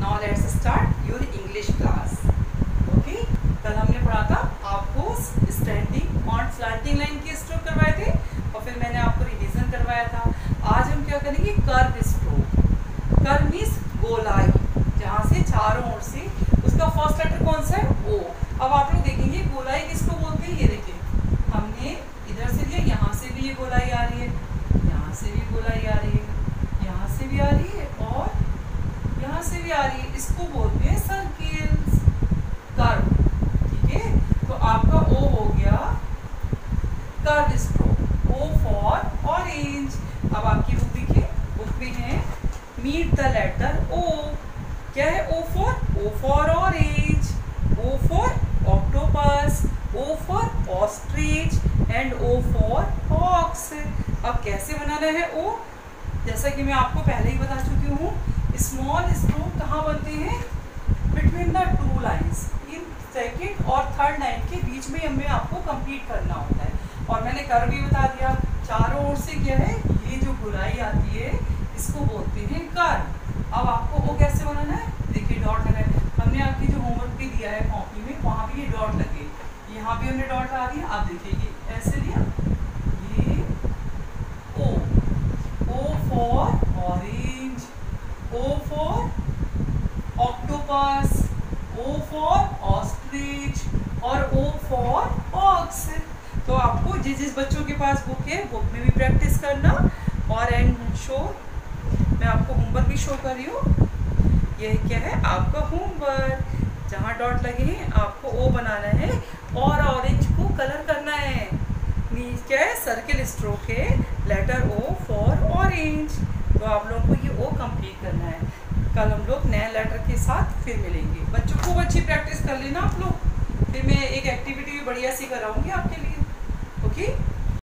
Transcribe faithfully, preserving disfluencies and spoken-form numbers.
Now let's start your English class. Okay, कल हमने पढ़ा था आपको स्टैंडिंग और स्लैंटिंग लाइन की स्ट्रोक करवाए थे और फिर मैंने आपको रिवीजन करवाया था। आज हम क्या करेंगे, कर्व स्ट्रोक। कर्व मीन्स गोलाई, जहाँ से चारों ओर से उसका फर्स्ट लेटर कौन सा है, ओ। अब आप लोग देखेंगे गोलाई किसको बोलते हैं। ये देखिए, हमने इधर से लिया, यहाँ से भी ये गोलाई आ रही है, यहाँ से भी गोलाई आ रही है, यहाँ से भी आ रही है और यहाँ से भी आ रही है। इसको बोलते हैं सर्किल्स, कर्व। ठीक है, तो आपका ओ हो गया curve stroke. O for orange. अब आपकी बुक देखिए, बुक में है मीट द लेटर ओ। क्या है O for? O for orange, O for octopus, O for ostrich and O for hawks. अब कैसे बनाना है ओ? जैसा कि मैं आपको पहले ही बता चुकी हूँ, स्मॉल स्ट्रोक कहाँ बनते हैं? बिटवीन द टू लाइंस, इन सेकेंड और थर्ड लाइन के बीच में हमें आपको कंप्लीट करना होता है। और मैंने कर भी बता दिया, चारों ओर से क्या है, ये जो गोलाई आती है इसको बोलते हैं कर्व। अब आपको वो कैसे बनाना है, देखिए डॉट लगा है। हमने आपकी जो होमवर्क भी दिया है कॉपी में, वहाँ भी ये डॉट लगे, यहाँ भी हमने डॉट लगा दिया। आप देखिए ये ऐसे लिया, ये O, O for orange, O for octopus, O for ostrich और ओ फॉर हॉक्स। तो आपको जिस जिस बच्चों के पास बुक है, बुक में भी प्रैक्टिस करना। और एंड शो, मैं आपको होमवर्क भी शो कर रही हूँ। यह क्या है, आपका होमवर्क। जहाँ डॉट लगे हैं आपको ओ बनाना है और ऑरेंज को कलर करना है। मीन्स क्या है, सर्किल स्ट्रोक है, लेटर ओ फॉर ऑरेंज। तो आप लोगों को ये ओ कंप्लीट करना है। कल हम लोग नए लेटर के साथ फिर मिलेंगे। बच्चों खूब अच्छी प्रैक्टिस कर लेना आप लोग, फिर मैं एक एक्टिविटी भी बढ़िया सी कराऊंगी आपके लिए। ओके।